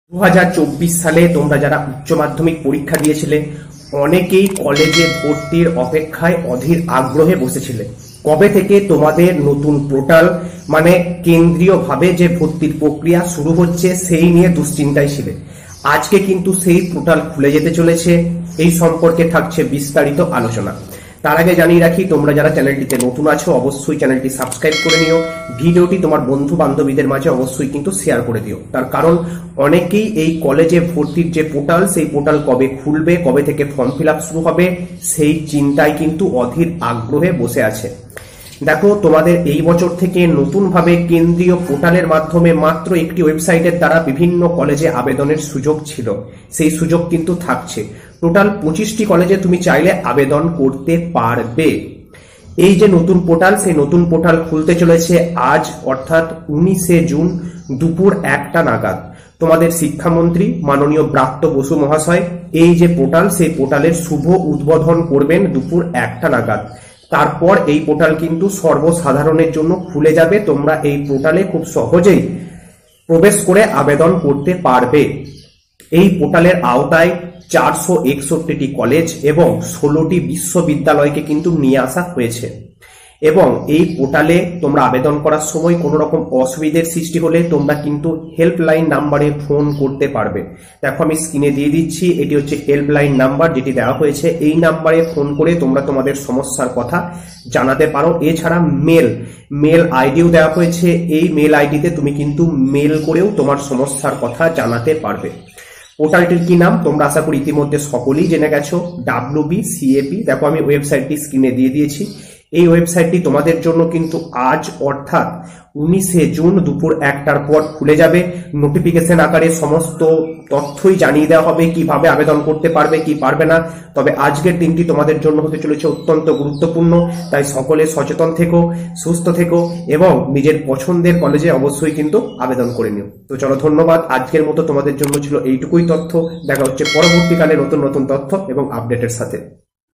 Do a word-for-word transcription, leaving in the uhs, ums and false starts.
দু হাজার চব্বিশ সালে তোমরা যারা উচ্চ মাধ্যমিক পরীক্ষা দিয়েছিলে অনেকেই কলেজে ভর্তির অপেক্ষায় অধীর আগ্রহে বসেছিলে। কবে থেকে তোমাদের নতুন পোর্টাল মানে কেন্দ্রীয়ভাবে যে ভর্তির প্রক্রিয়া শুরু হচ্ছে সেই নিয়ে দুশ্চিন্তায় ছিলে। আজকে কিন্তু সেই পোর্টাল খুলে যেতে চলেছে, এই সম্পর্কে থাকছে বিস্তারিত আলোচনা। তার আগে জানিয়ে রাখি, তোমরা যারা চ্যানেলটিতে নতুন আছো অবশ্যই চ্যানেলটি সাবস্ক্রাইব করে নিও, ভিডিওটি তোমার বন্ধু বান্ধবীদের মাঝে অবশ্যই কিন্তু শেয়ার করে দিও। তার কারণ অনেকেই এই কলেজে ভর্তির যে পোর্টাল সেই পোর্টাল কবে খুলবে, কবে থেকে ফর্ম ফিল আপ শুরু হবে সেই চিন্তায় কিন্তু অধীর আগ্রহে বসে আছে। দেখো, তোমাদের এই বছর থেকে নতুনভাবে কেন্দ্রীয় পোর্টালের মাধ্যমে মাত্র একটি ওয়েবসাইটের দ্বারা বিভিন্ন কলেজে আবেদনের সুযোগ ছিল, সেই সুযোগ কিন্তু থাকছে। টোটাল পঁচিশটি কলেজে তুমি চাইলে আবেদন করতে পারবে। এই যে নতুন পোর্টাল, সেই নতুন পোর্টাল খুলতে চলেছে আজ অর্থাৎ উনিশে জুন দুপুর একটা নাগাদ। তোমাদের শিক্ষামন্ত্রী মাননীয় ব্রাত্য বসু মহাশয় এই যে পোর্টাল, সেই পোর্টালের শুভ উদ্বোধন করবেন দুপুর একটা নাগাদ। তারপর এই পোর্টাল কিন্তু সর্বসাধারণের জন্য খুলে যাবে। তোমরা এই পোর্টালে খুব সহজেই প্রবেশ করে আবেদন করতে পারবে। এই পোর্টালের আওতায় চারশো একষট্টিটি কলেজ এবং ষোলোটি বিশ্ববিদ্যালয়কে কিন্তু নিয়ে আসা হয়েছে। এবং এই পোর্টালে তোমরা আবেদন করার সময় কোনো রকম অসুবিধার সৃষ্টি হলে তোমরা কিন্তু হেল্পলাইন নাম্বারে ফোন করতে পারবে। দেখো, আমি স্ক্রিনে দিয়ে দিচ্ছি, এটি হচ্ছে হেল্পলাইন নাম্বার যেটি দেওয়া হয়েছে। এই নাম্বারে ফোন করে তোমরা তোমাদের সমস্যার কথা জানাতে পারো। এছাড়া মেল মেল আইডিও দেওয়া হয়েছে, এই মেল আইডিতে তুমি কিন্তু মেল করেও তোমার সমস্যার কথা জানাতে পারবে। পোর্টালটির কি নাম তোমরা আশা করি ইতিমধ্যে সকলেই জেনে গেছো, W B C A P. দেখো, আমি ওয়েবসাইটটি স্ক্রিনে দিয়ে দিয়েছি। এই ওয়েবসাইটটি তোমাদের জন্য কিন্তু আজ অর্থাৎ উনিশে জুন দুপুর একটার পর খুলে যাবে। নোটিফিকেশন আকারে সমস্ত তথ্যই জানিয়ে দেওয়া হবে, কিভাবে আবেদন করতে পারবে কি পারবে না। তবে আজকের দিনটি তোমাদের জন্য হতে চলেছে অত্যন্ত গুরুত্বপূর্ণ, তাই সকলে সচেতন থেকো, সুস্থ থেকো এবং নিজের পছন্দের কলেজে অবশ্যই কিন্তু আবেদন করে নিও। তো চলো, ধন্যবাদ। আজকের মতো তোমাদের জন্য ছিল এইটুকুই তথ্য। দেখা হচ্ছে পরবর্তীকালে নতুন নতুন তথ্য এবং আপডেটের সাথে।